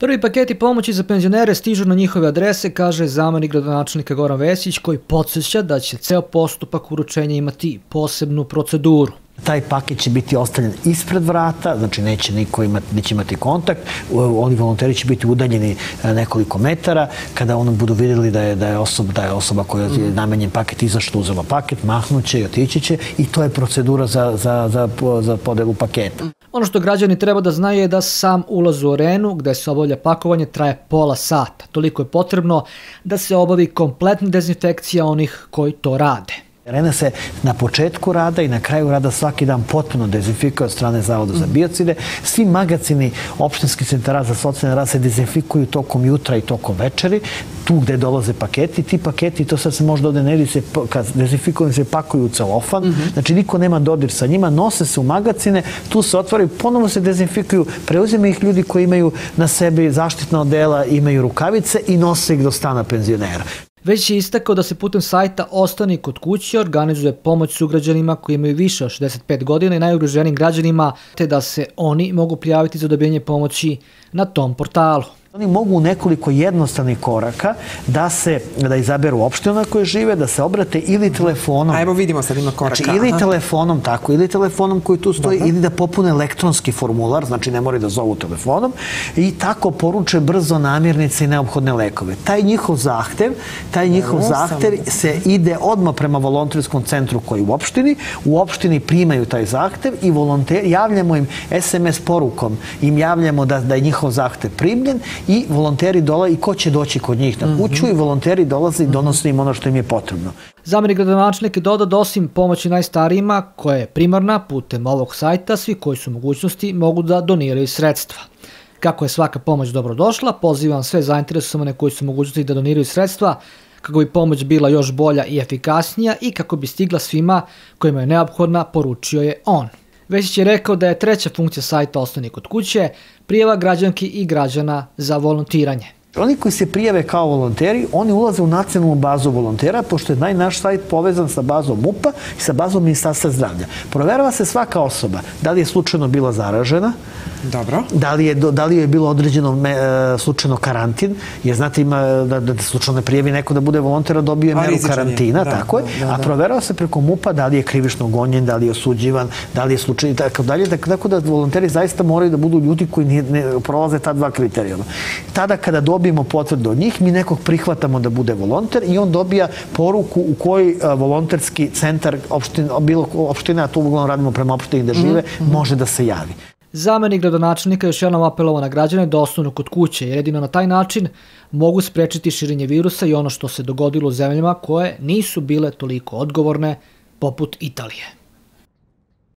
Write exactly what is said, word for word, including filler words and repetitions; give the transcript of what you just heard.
Prvi paketi pomoći za penzionere stižu na njihove adrese, kaže zamenik gradonačelnika Goran Vesić, koji podsjeća da će ceo postupak uručenja imati posebnu proceduru. Taj paket će biti ostavljen ispred vrata, znači neće niko imati, neće imati kontakt, oni volonteri će biti udaljeni nekoliko metara, kada oni budu vidjeli da je, da je, osoba, da je osoba koja je namenjen paket izašla, uzela paket, mahnuće i otići će i to je procedura za, za, za, za podelu paketa. Ono što građani treba da znaju je da sam ulaz u arenu gde se obavlja pakovanje traje pola sata. Toliko je potrebno da se obavi kompletna dezinfekcija onih koji to rade. Arena se na početku rada i na kraju rada svaki dan potpuno dezinfikuje od strane Zavoda za biocide. Svi magacini opštinskih centara za socijalni rad se dezinfikuju tokom jutra i tokom večeri, tu gde dolaze paketi. Ti paketi, to sad se možda ovde ne vidi, se, kad dezinfikuju se pakuju u celofan, znači niko nema dodir sa njima, nose se u magacine, tu se otvaraju, ponovo se dezinfikuju, preuzimaju ih ljudi koji imaju na sebi zaštitna odela, imaju rukavice i nose ih do stana penzionera. Već je istakao da se putem sajta Ostani kod kuće organizuje pomoć sugrađanima koji imaju više od šezdeset pet godina i najugroženijim građanima, te da se oni mogu prijaviti za dobijanje pomoći na tom portalu. Oni mogu u nekoliko jednostavnih koraka da se, da izaberu opštinu na kojoj žive, da se obrate ili telefonom. A evo vidimo sad ima koraka. Znači ili telefonom, tako, ili telefonom koji tu stoji, ili da popune elektronski formular, znači ne moraju da zovu telefonom, i tako poruče brzo namirnice i neophodne lekove. Taj njihov zahtev, taj njihov zahtev se ide odmah prema volonterskom centru koji je u opštini, u opštini primaju taj zahtev i volonteri, javljamo im es em es porukom, im javljamo da, da je njihov zahtev primljen i volonteri dolaze i ko će doći kod njih na kuću i volonteri dolaze i donose im ono što im je potrebno. Zamenik gradonačelnika je dodao da osim pomoći najstarijima, koja je primarna putem ovog sajta, svi koji su u mogućnosti mogu da doniraju sredstva. Kako je svaka pomoć dobrodošla, pozivam sve zainteresovane koji su u mogućnosti da doniraju sredstva kako bi pomoć bila još bolja i efikasnija i kako bi stigla svima kojima je neophodna, poručio je on. Vesić je rekao da je treća funkcija sajta Ostani kod kuće prijava građanki i građana za volontiranje. Oni koji se prijave kao volonteri, oni ulaze u nacionalnu bazu volontera, pošto je naš sajt povezan sa bazom M U P-a i sa bazom Ministarstva zdravlja. Proverava se svaka osoba, da li je slučajno bila zaražena, dobro. Da li je, da li je bilo određeno me, slučajno karantin, jer znate ima da, da slučajno ne prijavi neko da bude volontera, dobije meru karantina, tako je, a proverava se preko M U P-a da li je krivično gonjen, da li je osuđivan, da li je slučajno, tako dalje, tako da volonteri zaista moraju da budu ljudi koji ne, ne prolaze ta dva kriterijuma. Tada kada dobijemo potvrdu od njih, mi nekog prihvatamo da bude volonter i on dobija poruku u kojoj volonterski centar opština, bilo opština, a tu uglavnom radimo prema opštini gde žive, može da se javi. Zamenik gradonačelnika još jednom apelovao na građane da ostanu kod kuće, jer jedino na taj način mogu sprečiti širenje virusa i ono što se dogodilo u zemljama koje nisu bile toliko odgovorne, poput Italije.